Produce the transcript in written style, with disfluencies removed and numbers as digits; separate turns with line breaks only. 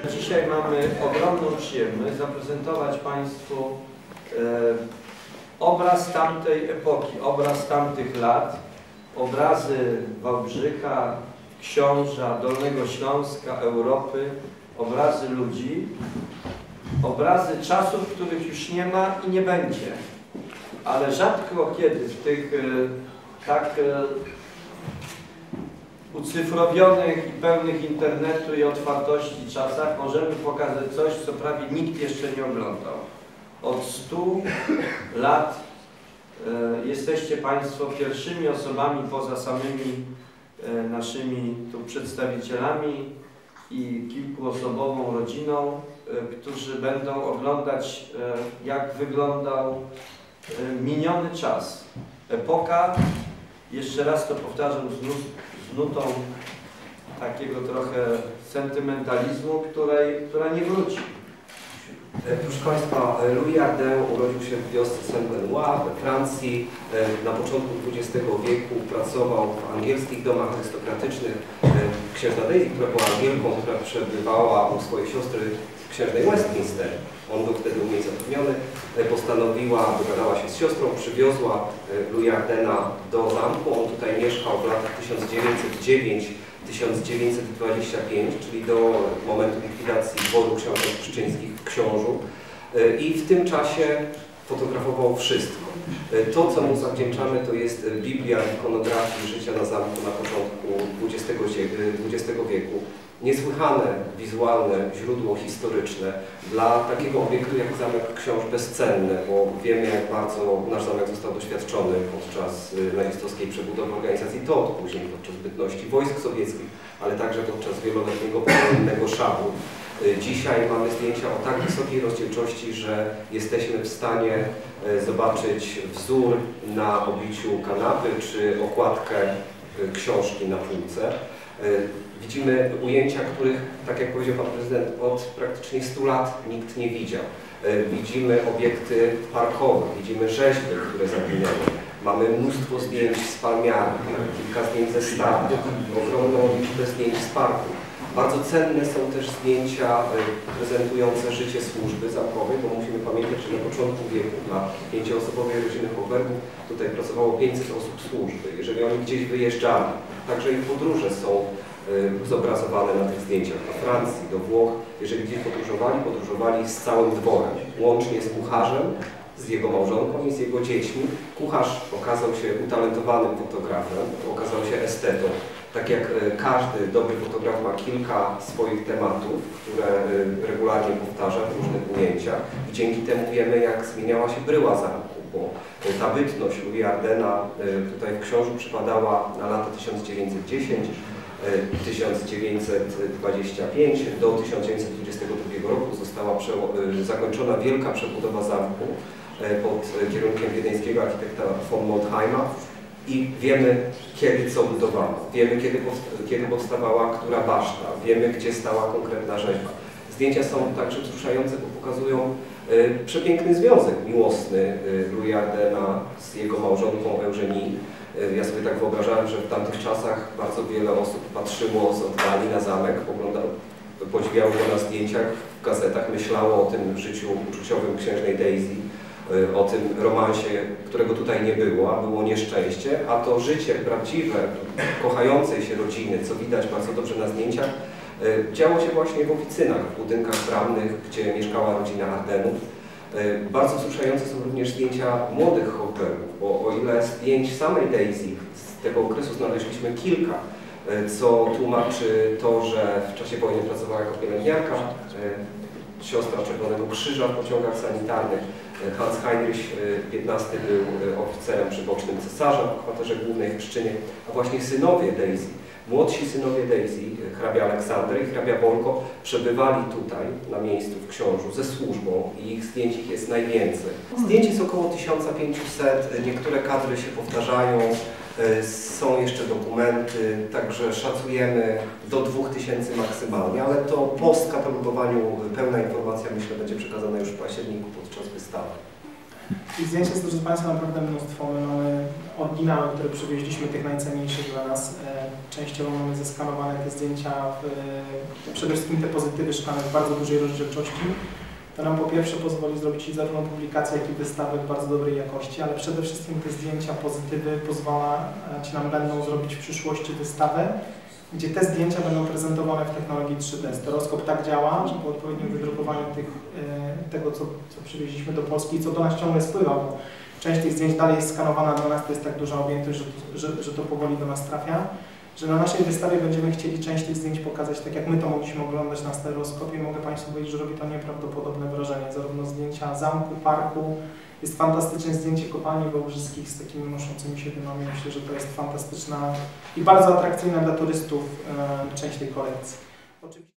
Dzisiaj mamy ogromną przyjemność zaprezentować Państwu obraz tamtej epoki, obraz tamtych lat, obrazy Wałbrzycha, Książa, Dolnego Śląska, Europy, obrazy ludzi, obrazy czasów, których już nie ma i nie będzie. Ale rzadko kiedy w tych tak ucyfrowionych i pełnych internetu i otwartości czasach możemy pokazać coś, co prawie nikt jeszcze nie oglądał. Od 100 lat jesteście Państwo pierwszymi osobami poza samymi naszymi tu przedstawicielami i kilkuosobową rodziną, którzy będą oglądać, jak wyglądał miniony czas. Epoka, jeszcze raz to powtarzam z nutą takiego trochę sentymentalizmu, która nie wróci.
Proszę Państwa, Louis Ardenne urodził się w wiosce Saint-Benoît we Francji. Na początku XX wieku pracował w angielskich domach arystokratycznych. Księżna Daisy, która była Angielką, która przebywała u swojej siostry księżnej Westminster, on był wtedy u niej zatrudniony, postanowiła, dogadała się z siostrą, przywiozła Louis Ardenne'a do zamku. On tutaj mieszkał w latach 1909-1925, czyli do momentu likwidacji dworu książąt pszczyńskich w Książu. I w tym czasie fotografował wszystko. To, co mu zawdzięczamy, to jest Biblia ikonografii życia na zamku na początku XX wieku. Niesłychane wizualne źródło historyczne dla takiego obiektu jak Zamek Książ bezcenne, bo wiemy, jak bardzo nasz zamek został doświadczony podczas nazistowskiej przebudowy organizacji TOT, później podczas bytności wojsk sowieckich, ale także podczas wieloletniego powojennego szabu. Dzisiaj mamy zdjęcia o tak wysokiej rozdzielczości, że jesteśmy w stanie zobaczyć wzór na obiciu kanapy czy okładkę książki na półce. Widzimy ujęcia, których, tak jak powiedział Pan Prezydent, od praktycznie 100 lat nikt nie widział. Widzimy obiekty parkowe, widzimy rzeźby, które zaginęły. Mamy mnóstwo zdjęć z palmiarki, kilka zdjęć ze stadu, ogromną liczbę zdjęć z parku. Bardzo cenne są też zdjęcia prezentujące życie służby zamkowej, bo musimy pamiętać, że na początku wieku dla 5-osobowej rodziny Hochbergów tutaj pracowało 500 osób służby. Jeżeli oni gdzieś wyjeżdżali, także ich podróże są zobrazowane na tych zdjęciach. Do Francji, do Włoch, jeżeli gdzieś podróżowali z całym dworem, łącznie z kucharzem, z jego małżonką i z jego dziećmi. Kucharz okazał się utalentowanym fotografem, okazał się estetą. Tak jak każdy dobry fotograf ma kilka swoich tematów, które regularnie powtarza w różnych ujęciach. I dzięki temu wiemy, jak zmieniała się bryła zamku, bo ta bytność Louis Ardenne'a tutaj w Książu przypadała na lata 1910, 1925 do 1922 roku została zakończona wielka przebudowa zamku pod kierunkiem wiedeńskiego architekta von Montheima i wiemy, kiedy co budowano, wiemy, kiedy powstawała która baszta, wiemy, gdzie stała konkretna rzeźba. Zdjęcia są także wzruszające, bo pokazują przepiękny związek miłosny Louis Ardenne'a z jego małżonką Eugenie. Ja sobie tak wyobrażałem, że w tamtych czasach bardzo wiele osób patrzyło z oddali na zamek, podziwiało go na zdjęciach, w gazetach, myślało o tym życiu uczuciowym księżnej Daisy, o tym romansie, którego tutaj nie było, a było nieszczęście, a to życie prawdziwe, kochającej się rodziny, co widać bardzo dobrze na zdjęciach, działo się właśnie w oficynach, w budynkach bramnych, gdzie mieszkała rodzina Ardennów. Bardzo wzruszające są również zdjęcia młodych Hochbergów, bo o ile zdjęć samej Daisy z tego okresu znaleźliśmy kilka, co tłumaczy to, że w czasie wojny pracowała jako pielęgniarka, siostra Czerwonego Krzyża w pociągach sanitarnych. Hans Heinrich XV był oficerem przybocznym cesarza w kwaterze głównej w Pszczynie, a właśnie synowie Daisy, młodsi synowie Daisy, hrabia Aleksander i hrabia Bolko, przebywali tutaj na miejscu w Książu ze służbą i ich zdjęć jest najwięcej. Zdjęć jest około 1500, niektóre kadry się powtarzają, są jeszcze dokumenty, także szacujemy do 2000 maksymalnie, ale to po skatalogowaniu pełna informacja, myślę, będzie przekazana już w październiku podczas wystawy.
I zdjęć jest, proszę Państwa, naprawdę mnóstwo. My mamy oryginały, które przywieźliśmy, tych najcenniejszych dla nas. Częściowo mamy zeskanowane te zdjęcia, przede wszystkim te pozytywy szklane w bardzo dużej rozdzielczości. To nam po pierwsze pozwoli zrobić zarówno publikację, jak i wystawę w bardzo dobrej jakości, ale przede wszystkim te zdjęcia, pozytywy pozwalać nam będą zrobić w przyszłości wystawę, gdzie te zdjęcia będą prezentowane w technologii 3D. Stereoskop tak działa, że po odpowiednim wydrukowaniu tego, co przywieźliśmy do Polski i co do nas ciągle spływa, bo część tych zdjęć dalej jest skanowana dla nas, to jest tak duża objętość, że to powoli do nas trafia, że na naszej wystawie będziemy chcieli część tych zdjęć pokazać tak, jak my to mogliśmy oglądać na stereoskopie. Mogę Państwu powiedzieć, że robi to nieprawdopodobne wrażenie. Zarówno zdjęcia zamku, parku, jest fantastyczne zdjęcie kopalni wałbrzyskich z takimi unoszącymi się dymami. Myślę, że to jest fantastyczna i bardzo atrakcyjna dla turystów część tej kolekcji. Oczywiście